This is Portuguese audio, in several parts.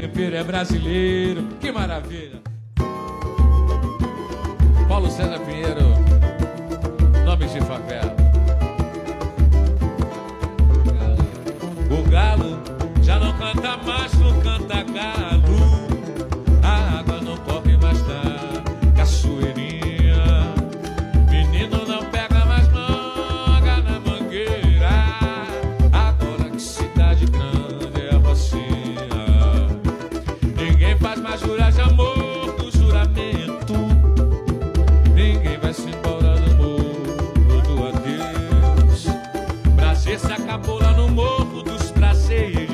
Tempero é brasileiro, que maravilha. Paulo César Pinheiro, nomes de favela. O galo já não canta mais, não canta galo. A água não corre mais da cachoeirinha. Menino não pega mais manga na mangueira. Agora que cidade grande é a rocinha. Ninguém faz mais jurar de amor do juramento. Ninguém vai se embora do morro do adeus. Prazer se acabou lá no morro dos prazeres.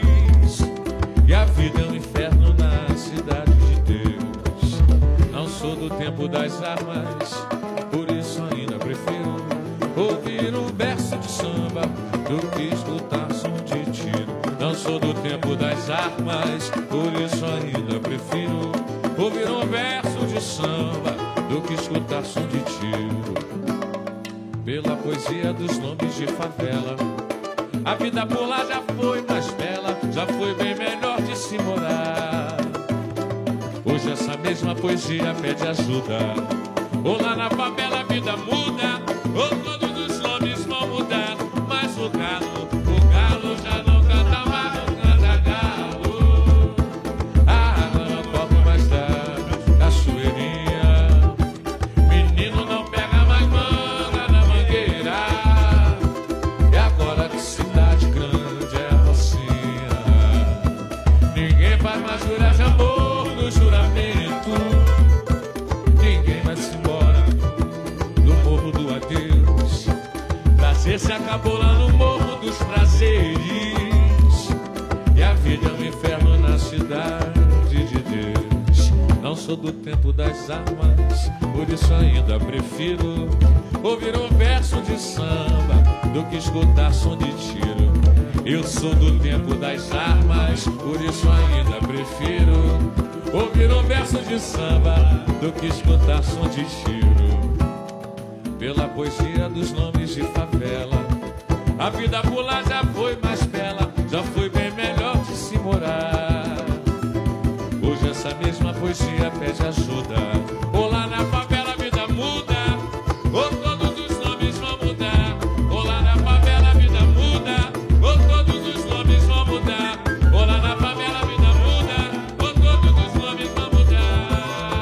E a vida é um inferno na cidade de Deus. Não sou do tempo das armas, por isso ainda prefiro ouvir um verso de samba do que escutar som de tiro. Não sou do tempo das armas, por isso ainda prefiro ouvir um verso de samba do que escutar som de tiro. Pela poesia dos nomes de favela, a vida por lá já foi mais bela, já foi bem melhor de se morar. Hoje essa mesma poesia pede ajuda. Ou lá na favela a vida muda, ou todos os nomes vão mudar. Mas o galo já não canta mais, não canta galo. A água não corre mais da cachoeirinha. Menino não pega mais manga na mangueira. E agora que cidade grande é a rocinha. Ninguém faz mais jurar de amor no juramento. Ninguém vai se embora no morro do adeus. Prazer se acabou lá no morro dos prazeres. E a vida é um inferno na cidade de Deus. Não sou do tempo das armas, por isso ainda prefiro ouvir um verso de samba do que escutar som de tiro. Eu sou do tempo das armas, por isso ainda prefiro ouvir um verso de samba do que escutar som de tiro. Pela poesia dos nomes de favela, a vida por lá já foi mais bela, já foi bem melhor de se morar. Hoje essa mesma poesia pede ajuda. Ou lá na favela a vida muda, ou todos os nomes vão mudar. Ou lá na favela a vida muda, ou todos os nomes vão mudar. Ou lá na favela a vida muda, ou todos os nomes vão mudar.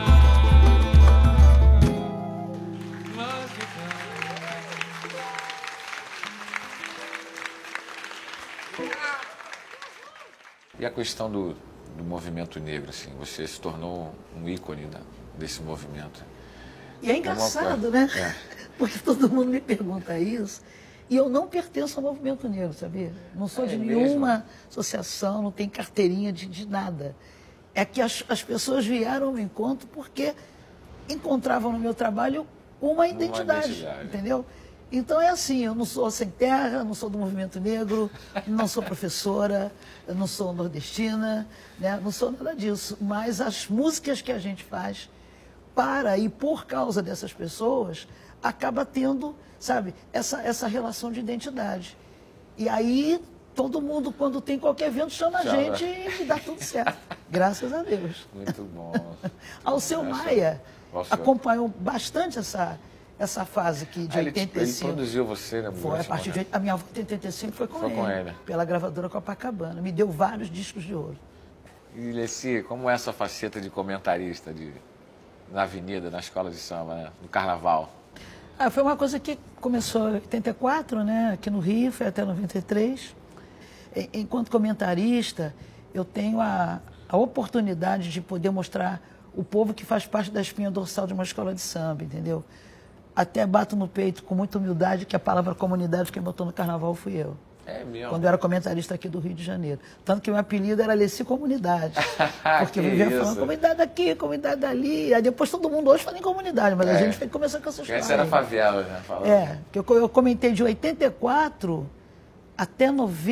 E a questão do movimento negro, assim, você se tornou um ícone desse movimento. E é engraçado, né? É. Porque todo mundo me pergunta isso. E eu não pertenço ao movimento negro, sabia? Não sou de nenhuma associação, não tenho carteirinha de nada. É que as pessoas vieram ao meu encontro porque encontravam no meu trabalho uma identidade, entendeu? Então é assim, eu não sou sem terra, não sou do movimento negro, não sou professora, eu não sou nordestina, né? Não sou nada disso. Mas as músicas que a gente faz para e por causa dessas pessoas, acaba tendo, sabe, essa relação de identidade. E aí todo mundo, quando tem qualquer evento, chama a gente e dá tudo certo. Graças a Deus. Muito bom. Alceu Maia acompanhou bastante essa fase aqui de 85. Ele produziu você, né? Foi, a partir de... A minha volta em 85 foi com ele, pela gravadora Copacabana. Me deu vários discos de ouro. E, Leci, como é essa faceta de comentarista na avenida, na escola de samba, né? No carnaval? Foi uma coisa que começou em 84, né? Aqui no Rio, foi até 93. Enquanto comentarista, eu tenho a oportunidade de poder mostrar o povo que faz parte da espinha dorsal de uma escola de samba, entendeu? Até bato no peito com muita humildade que a palavra comunidade quem botou no carnaval fui eu. É mesmo? Quando eu era comentarista aqui do Rio de Janeiro. Tanto que meu apelido era Leci Comunidade. Porque eu vivia falando comunidade aqui, comunidade dali. Aí depois todo mundo hoje fala em comunidade, mas a gente começou com essa história. Essa era favela, né? Porque eu comentei de 84 até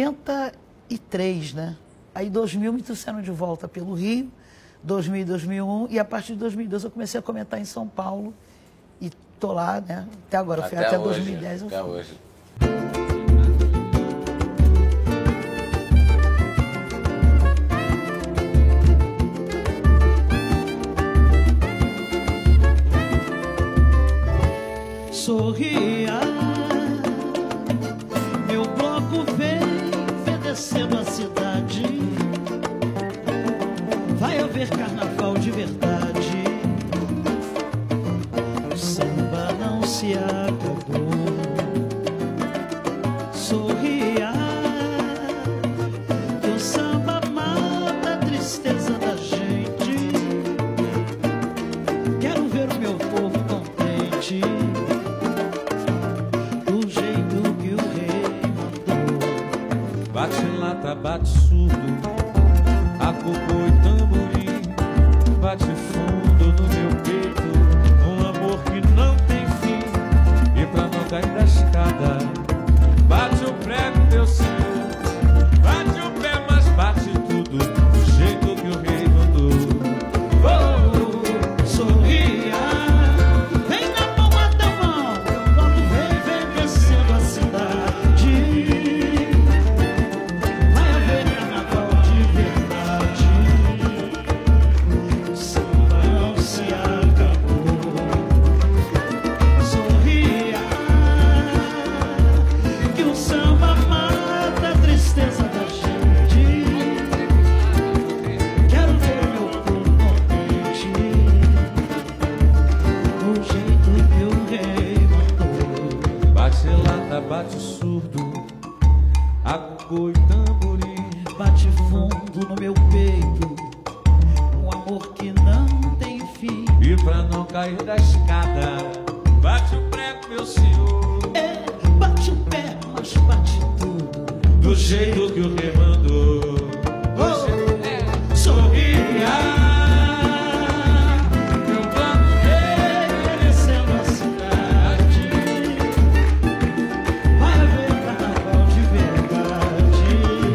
93, né? Aí 2000 me trouxeram de volta pelo Rio, 2000 e 2001, e a partir de 2002 eu comecei a comentar em São Paulo. E tô lá, né? Até agora, até hoje, 2010 eu fui. Até hoje. vai haver carnaval de verdade. O samba não se acabou. Sorria, que o samba mata a tristeza da gente. Quero ver o meu povo contente, do jeito que o rei mandou. Bate lata, bate surdo, acocô e tamborim, bate fundo no meu peito, um amor que não tem fim. E pra não cair da escada, bate o prego, meu senhor, bate o pé, mas bate tudo do jeito que o rei mandou. Oh, sorria, vem na palma da mão, o nosso rei vem crescendo a cidade. Vai haver carnaval de verdade. O samba não se acabou. Sorria, que o samba mata a tristeza da gente. Quero ver meu povo contente, do jeito que o rei mandou. Bate lata, bate surdo, acocô e tamborim, Bate fundo no meu peito, um amor que não tem fim. e pra não cair da escada, bate o prego, meu senhor, É, bate o pé, mas bate tudo do jeito que o rei mandou. Oh, sorria, meu plano envelhecendo a cidade. Vai haver carnaval de verdade.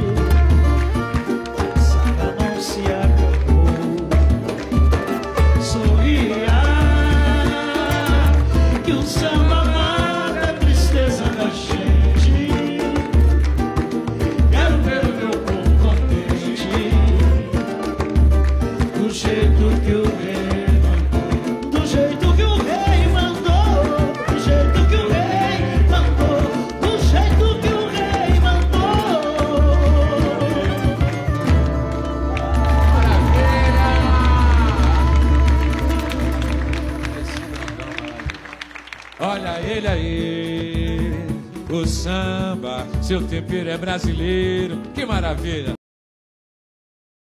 O samba não se acabou. Sorria, que o samba mata a tristeza da gente. Quero ver o meu povo contente, do jeito que o rei mandou. Do jeito que o rei mandou. Do jeito que o rei mandou. Do jeito que o rei mandou. Olha ele aí, o samba, seu tempero é brasileiro, que maravilha!